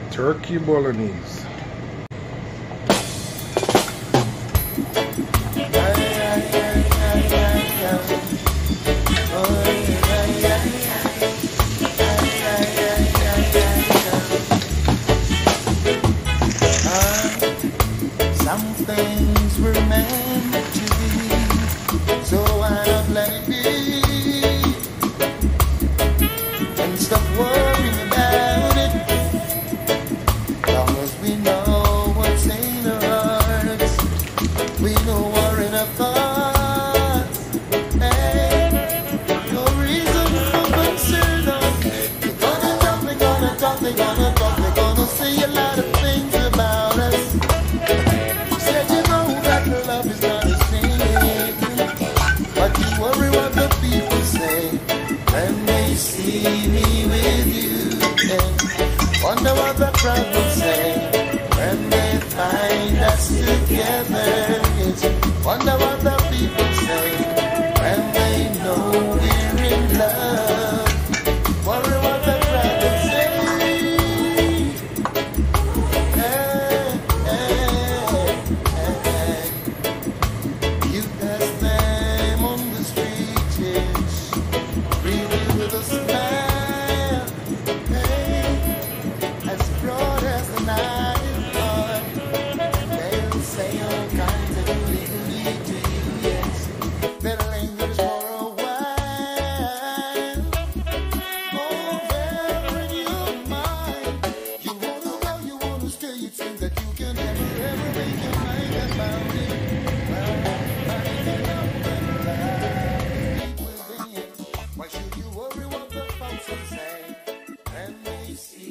Turkey Bolognese. Some things were meant to be, so why not let it be? And stop worrying about it, long as we know what's in our hearts, we know we're in our thoughts. Hey, no reason for concern. We're gonna talk, we're gonna talk, we're gonna talk, we're gonna say a lot of things about us. Said you know that the love is not the same, but you worry what the people say when they see me with you. And wonder what the crowd will say when they find us together. Yes. Wonder what the people say when they know we're in love. Worry what the crowd will say. Hey, hey, hey. You pass them on the street, yes, breathing with a smile. Hey, as broad as the night is long, they'll say all kinds of goody-goody to you, yes. They'll linger for a while. Oh, they're in your mind. You wanna go, you wanna stay, it seems that you can have everything you mind about it. Why should you worry what the folks will say when they see